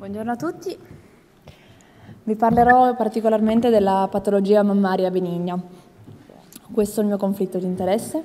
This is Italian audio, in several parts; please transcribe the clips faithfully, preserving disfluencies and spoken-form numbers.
Buongiorno a tutti. Vi parlerò particolarmente della patologia mammaria benigna. Questo è il mio conflitto di interesse.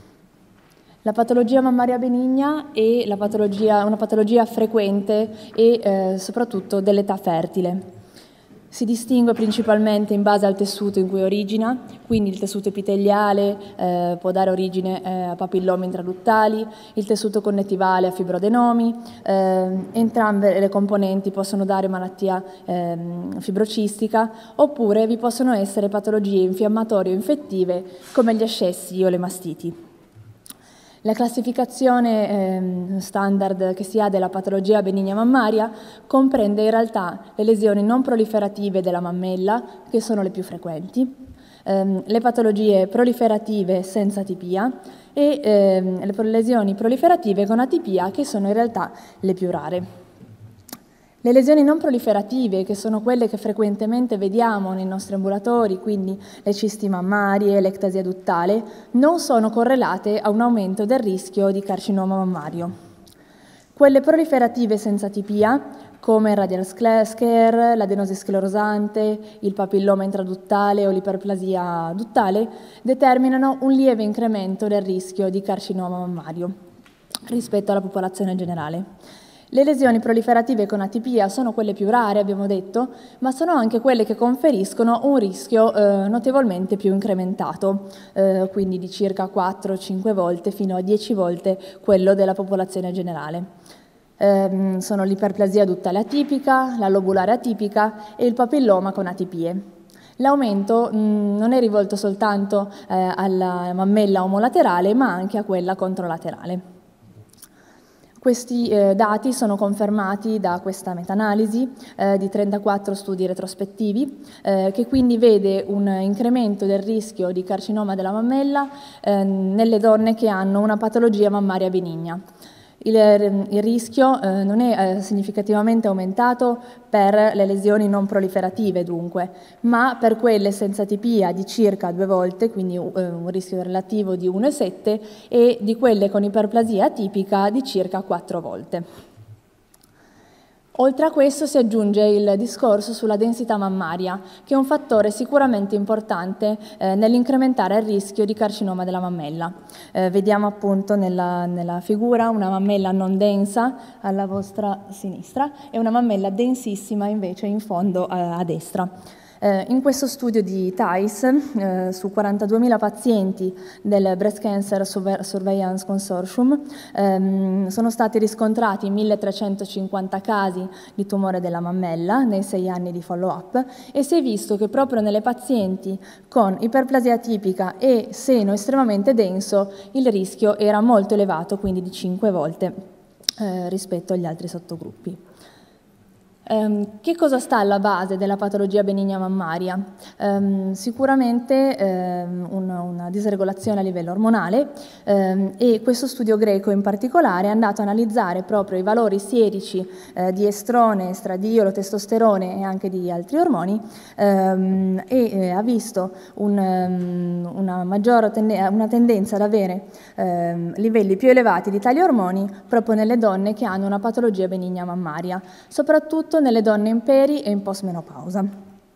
La patologia mammaria benigna è la patologia, una patologia frequente e eh, soprattutto dell'età fertile. Si distingue principalmente in base al tessuto in cui origina, quindi il tessuto epiteliale eh, può dare origine eh, a papillomi intraduttali, il tessuto connettivale a fibroadenomi, eh, entrambe le componenti possono dare malattia eh, fibrocistica, oppure vi possono essere patologie infiammatorie o infettive come gli ascessi o le mastiti. La classificazione eh, standard che si ha della patologia benigna mammaria comprende in realtà le lesioni non proliferative della mammella, che sono le più frequenti, ehm, le patologie proliferative senza atipia e ehm, le lesioni proliferative con atipia, che sono in realtà le più rare. Le lesioni non proliferative, che sono quelle che frequentemente vediamo nei nostri ambulatori, quindi le cisti mammarie, l'ectasia duttale, non sono correlate a un aumento del rischio di carcinoma mammario. Quelle proliferative senza atipia, come il radial scare, l'adenosi sclerosante, il papilloma intraduttale o l'iperplasia duttale, determinano un lieve incremento del rischio di carcinoma mammario rispetto alla popolazione generale. Le lesioni proliferative con atipia sono quelle più rare, abbiamo detto, ma sono anche quelle che conferiscono un rischio eh, notevolmente più incrementato, eh, quindi di circa quattro cinque volte fino a dieci volte quello della popolazione generale. Eh, sono l'iperplasia duttale atipica, la lobulare atipica e il papilloma con atipie. L'aumento mh, non è rivolto soltanto eh, alla mammella omolaterale, ma anche a quella controlaterale. Questi eh, dati sono confermati da questa meta-analisi eh, di trentaquattro studi retrospettivi, eh, che quindi vede un incremento del rischio di carcinoma della mammella eh, nelle donne che hanno una patologia mammaria benigna. Il, il rischio eh, non è eh, significativamente aumentato per le lesioni non proliferative dunque, ma per quelle senza atipia di circa due volte, quindi eh, un rischio relativo di uno virgola sette, e di quelle con iperplasia atipica di circa quattro volte. Oltre a questo si aggiunge il discorso sulla densità mammaria, che è un fattore sicuramente importante eh, nell'incrementare il rischio di carcinoma della mammella. Eh, vediamo appunto nella, nella figura una mammella non densa alla vostra sinistra e una mammella densissima invece in fondo a, a destra. Eh, in questo studio di Thais, eh, su quarantaduemila pazienti del Breast Cancer Surveillance Consortium, ehm, sono stati riscontrati milletrecentocinquanta casi di tumore della mammella nei sei anni di follow-up e si è visto che proprio nelle pazienti con iperplasia atipica e seno estremamente denso il rischio era molto elevato, quindi di cinque volte eh, rispetto agli altri sottogruppi. Um, che cosa sta alla base della patologia benigna mammaria? Um, sicuramente um, una, una disregolazione a livello ormonale um, e questo studio greco in particolare è andato a analizzare proprio i valori sierici uh, di estrone, estradiolo, testosterone e anche di altri ormoni um, e eh, ha visto un, um, una, maggiore tende- una tendenza ad avere um, livelli più elevati di tali ormoni proprio nelle donne che hanno una patologia benigna mammaria, soprattutto nelle donne in peri e in postmenopausa.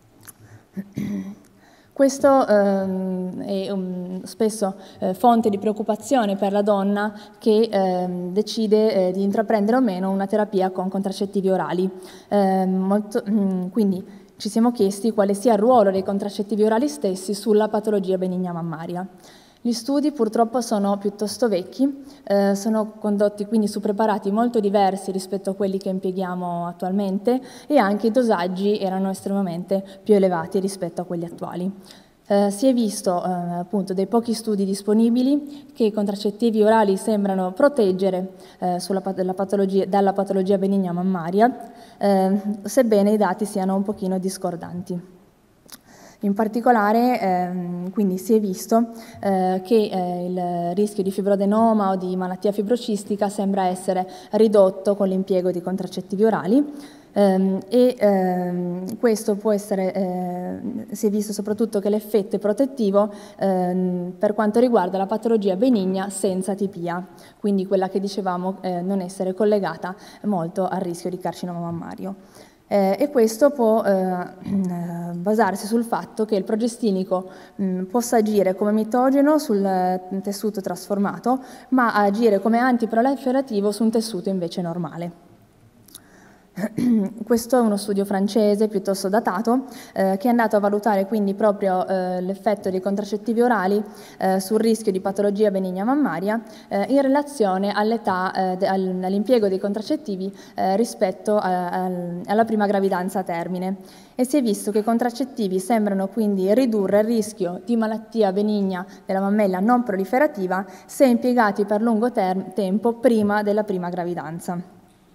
Questo ehm, è um, spesso eh, fonte di preoccupazione per la donna che ehm, decide eh, di intraprendere o meno una terapia con contraccettivi orali. Eh, molto, mm, quindi ci siamo chiesti quale sia il ruolo dei contraccettivi orali stessi sulla patologia benigna mammaria. Gli studi purtroppo sono piuttosto vecchi, eh, sono condotti quindi su preparati molto diversi rispetto a quelli che impieghiamo attualmente e anche i dosaggi erano estremamente più elevati rispetto a quelli attuali. Eh, si è visto eh, appunto dai pochi studi disponibili che i contraccettivi orali sembrano proteggere eh, sulla pat- patologia, dalla patologia benigna mammaria, eh, sebbene i dati siano un pochino discordanti. In particolare ehm, quindi si è visto eh, che eh, il rischio di fibroadenoma o di malattia fibrocistica sembra essere ridotto con l'impiego di contraccettivi orali, ehm, e ehm, questo può essere, eh, si è visto soprattutto che l'effetto è protettivo ehm, per quanto riguarda la patologia benigna senza atipia, quindi quella che dicevamo eh, non essere collegata molto al rischio di carcinoma mammario. Eh, e questo può eh, basarsi sul fatto che il progestinico mh, possa agire come mitogeno sul tessuto trasformato, ma agire come antiproliferativo su un tessuto invece normale. Questo è uno studio francese piuttosto datato eh, che è andato a valutare quindi proprio eh, l'effetto dei contraccettivi orali eh, sul rischio di patologia benigna mammaria eh, in relazione all'età, eh, all'impiego dei contraccettivi eh, rispetto a, a, alla prima gravidanza a termine, e si è visto che i contraccettivi sembrano quindi ridurre il rischio di malattia benigna della mammella non proliferativa se impiegati per lungo tempo prima della prima gravidanza.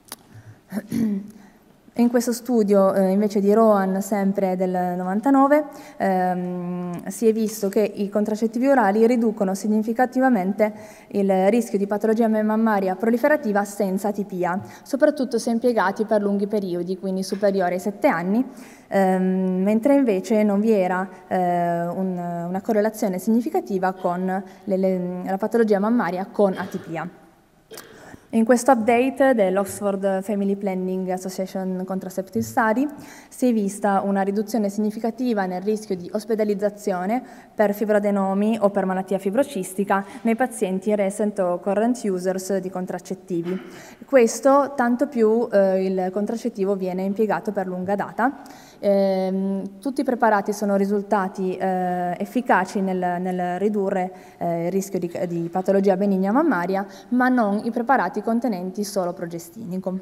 In questo studio eh, invece di Rohan, sempre del novantanove, ehm, si è visto che i contraccettivi orali riducono significativamente il rischio di patologia mammaria proliferativa senza atipia, soprattutto se impiegati per lunghi periodi, quindi superiori ai sette anni, ehm, mentre invece non vi era eh, un, una correlazione significativa con le, le, la patologia mammaria con atipia. In questo update dell'Oxford Family Planning Association Contraceptive Study si è vista una riduzione significativa nel rischio di ospedalizzazione per fibroadenomi o per malattia fibrocistica nei pazienti recent o current users di contraccettivi. Questo tanto più eh, il contraccettivo viene impiegato per lunga data. Eh, tutti i preparati sono risultati eh, efficaci nel, nel ridurre eh, il rischio di, di patologia benigna mammaria, ma non i preparati contenenti solo progestinico.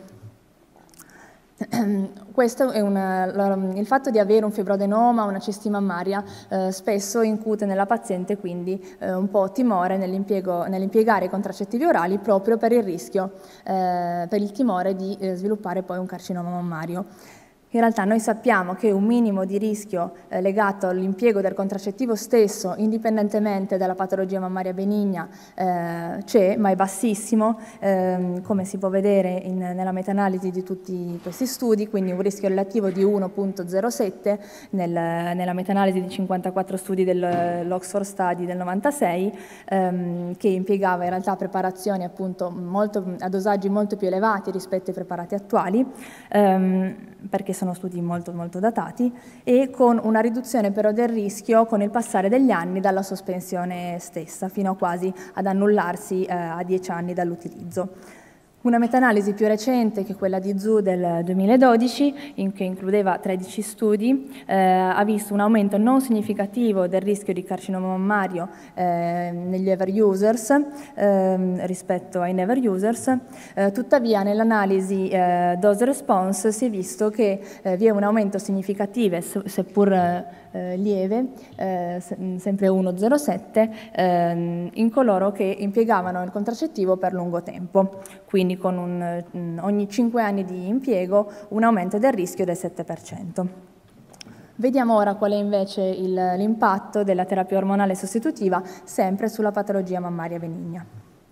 Questo è una, il fatto di avere un fibroadenoma o una cisti mammaria eh, spesso incute nella paziente quindi eh, un po' timore nell'impiegare i contraccettivi orali proprio per il rischio, eh, per il timore di eh, sviluppare poi un carcinoma mammario. In realtà noi sappiamo che un minimo di rischio eh, legato all'impiego del contraccettivo stesso, indipendentemente dalla patologia mammaria benigna, eh, c'è, ma è bassissimo, ehm, come si può vedere in, nella meta-analisi di tutti questi studi, quindi un rischio relativo di uno virgola zero sette nel, nella meta-analisi di cinquantaquattro studi dell'Oxford Study del novantasei, ehm, che impiegava in realtà preparazioni appunto molto, a dosaggi molto più elevati rispetto ai preparati attuali, ehm, perché sono studi molto molto datati, e con una riduzione però del rischio con il passare degli anni dalla sospensione stessa, fino a quasi ad annullarsi eh, a dieci anni dall'utilizzo. Una meta-analisi più recente, che è quella di Zhu del duemiladodici, in che includeva tredici studi, eh, ha visto un aumento non significativo del rischio di carcinoma mammario eh, negli ever users eh, rispetto ai never users. Eh, tuttavia nell'analisi eh, dose response si è visto che eh, vi è un aumento significativo, seppur eh, lieve, eh, sempre uno virgola zero sette, eh, in coloro che impiegavano il contraccettivo per lungo tempo, quindi con un, ogni cinque anni di impiego un aumento del rischio del sette per cento. Vediamo ora qual è invece l'impatto della terapia ormonale sostitutiva sempre sulla patologia mammaria benigna.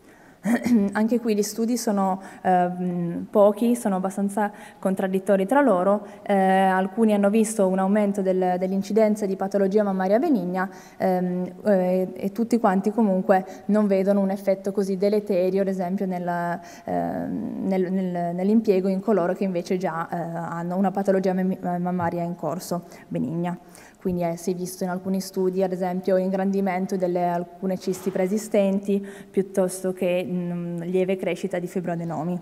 Anche qui gli studi sono eh, pochi, sono abbastanza contraddittori tra loro, eh, alcuni hanno visto un aumento del, dell'incidenza di patologia mammaria benigna ehm, eh, e tutti quanti comunque non vedono un effetto così deleterio, ad esempio nella, eh, nel, nel, nell'impiego in coloro che invece già eh, hanno una patologia mammaria in corso benigna. Quindi eh, si è visto in alcuni studi, ad esempio, ingrandimento delle alcune cisti preesistenti, piuttosto che mh, lieve crescita di fibroadenomi.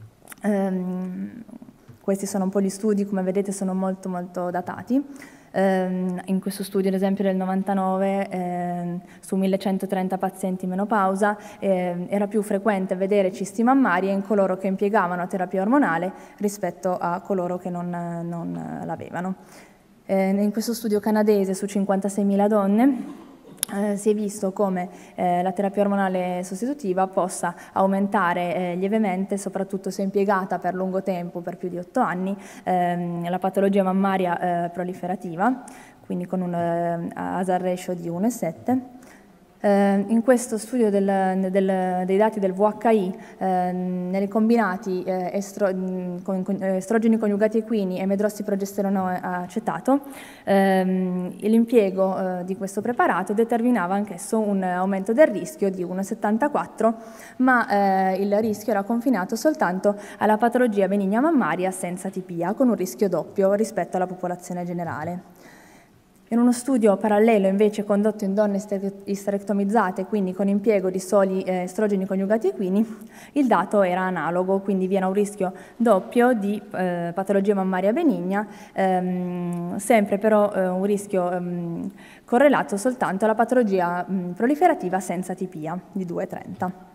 Ehm, questi sono un po' gli studi, come vedete sono molto molto datati. Ehm, in questo studio, ad esempio del novantanove, ehm, su millecentotrenta pazienti in menopausa, ehm, era più frequente vedere cisti mammarie in coloro che impiegavano terapia ormonale rispetto a coloro che non, non l'avevano. Eh, in questo studio canadese su cinquantaseimila donne eh, si è visto come eh, la terapia ormonale sostitutiva possa aumentare eh, lievemente, soprattutto se impiegata per lungo tempo, per più di otto anni, ehm, la patologia mammaria eh, proliferativa, quindi con un eh, hazard ratio di uno virgola sette. Eh, in questo studio del, del, dei dati del V H I, eh, nei combinati eh, estro, con, con, estrogeni coniugati equini e medrossiprogesterone acetato, ehm, l'impiego eh, di questo preparato determinava anch'esso un aumento del rischio di uno virgola settantaquattro, ma eh, il rischio era confinato soltanto alla patologia benigna mammaria senza T P A, con un rischio doppio rispetto alla popolazione generale. In uno studio parallelo invece condotto in donne isterectomizzate, quindi con impiego di soli eh, estrogeni coniugati equini, il dato era analogo, quindi vi era un rischio doppio di eh, patologia mammaria benigna, ehm, sempre però eh, un rischio ehm, correlato soltanto alla patologia mh, proliferativa senza T P A di due virgola trenta.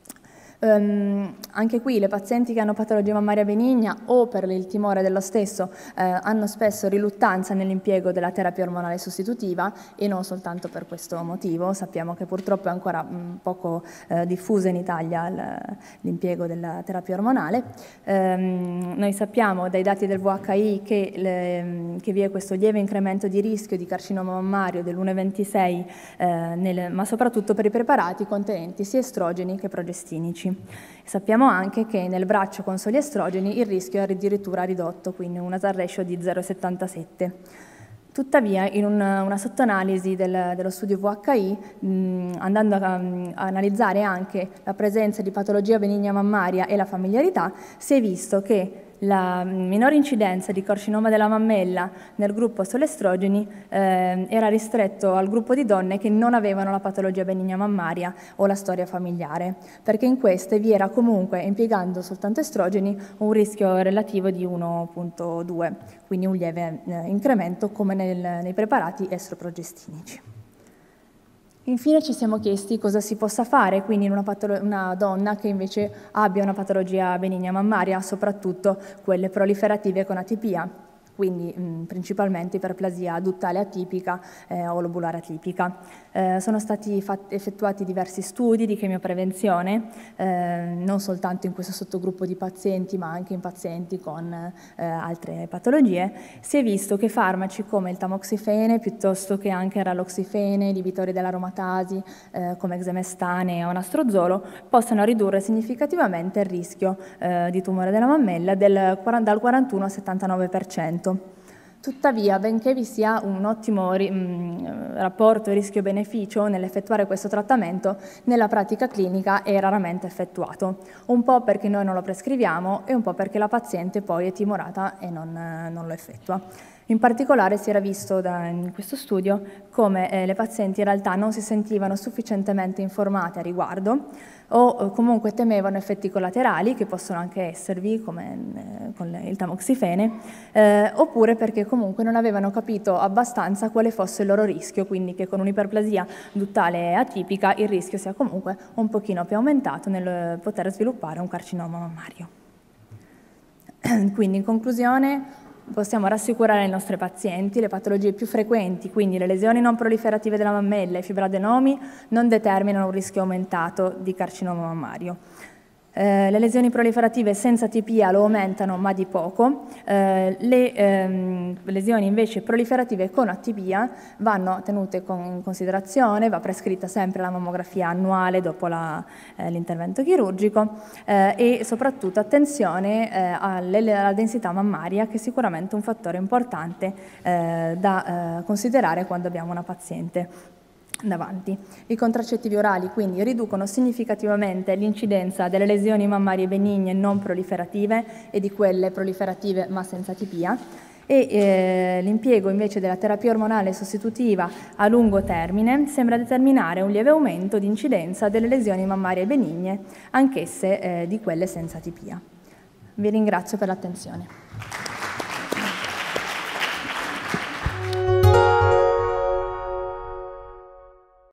Um, anche qui le pazienti che hanno patologia mammaria benigna o per il timore dello stesso eh, hanno spesso riluttanza nell'impiego della terapia ormonale sostitutiva e non soltanto per questo motivo. Sappiamo che purtroppo è ancora mh, poco eh, diffuso in Italia l'impiego della terapia ormonale. Um, noi sappiamo dai dati del V H I che, le, che vi è questo lieve incremento di rischio di carcinoma mammario dell'uno virgola ventisei, eh, nel, ma soprattutto per i preparati contenenti sia estrogeni che progestinici. Sappiamo anche che nel braccio con soli estrogeni il rischio è addirittura ridotto, quindi un hazard ratio di zero virgola settantasette. Tuttavia, in una, una sottoanalisi del, dello studio V H I, mh, andando a, a analizzare anche la presenza di patologia benigna mammaria e la familiarità, si è visto che la minore incidenza di carcinoma della mammella nel gruppo solestrogeni eh, era ristretto al gruppo di donne che non avevano la patologia benigna mammaria o la storia familiare, perché in queste vi era comunque, impiegando soltanto estrogeni, un rischio relativo di uno virgola due, quindi un lieve eh, incremento come nel, nei preparati estroprogestinici. Infine ci siamo chiesti cosa si possa fare quindi in una, una donna che invece abbia una patologia benigna mammaria, soprattutto quelle proliferative con atipia, quindi mh, principalmente iperplasia adduttale atipica eh, o lobulare atipica. Eh, sono stati effettuati diversi studi di chemioprevenzione, eh, non soltanto in questo sottogruppo di pazienti, ma anche in pazienti con eh, altre patologie. Si è visto che farmaci come il tamoxifene, piuttosto che anche il raloxifene, inibitori dell'aromatasi, eh, come exemestane o anastrozolo, possano ridurre significativamente il rischio eh, di tumore della mammella del, dal quarantuno al settantanove per cento. Tuttavia, benché vi sia un ottimo mh, rapporto rischio-beneficio nell'effettuare questo trattamento, nella pratica clinica è raramente effettuato, un po' perché noi non lo prescriviamo e un po' perché la paziente poi è timorata e non, non lo effettua. In particolare si era visto da, in questo studio come eh, le pazienti in realtà non si sentivano sufficientemente informate a riguardo o comunque temevano effetti collaterali che possono anche esservi come eh, con il tamoxifene eh, oppure perché comunque non avevano capito abbastanza quale fosse il loro rischio, quindi che con un'iperplasia duttale atipica il rischio sia comunque un pochino più aumentato nel poter sviluppare un carcinoma mammario. Quindi in conclusione possiamo rassicurare i nostri pazienti, le patologie più frequenti, quindi le lesioni non proliferative della mammella e i fibroadenomi, non determinano un rischio aumentato di carcinoma mammario. Eh, le lesioni proliferative senza T P A lo aumentano, ma di poco. Eh, le ehm, lesioni invece proliferative con A T P A vanno tenute con, in considerazione, va prescritta sempre la mammografia annuale dopo l'intervento eh, chirurgico eh, e soprattutto attenzione eh, alle, alla densità mammaria, che è sicuramente un fattore importante eh, da eh, considerare quando abbiamo una paziente davanti. I contraccettivi orali quindi riducono significativamente l'incidenza delle lesioni mammarie benigne non proliferative e di quelle proliferative ma senza T P A e eh, l'impiego invece della terapia ormonale sostitutiva a lungo termine sembra determinare un lieve aumento di incidenza delle lesioni mammarie benigne, anch'esse eh, di quelle senza T P A. Vi ringrazio per l'attenzione.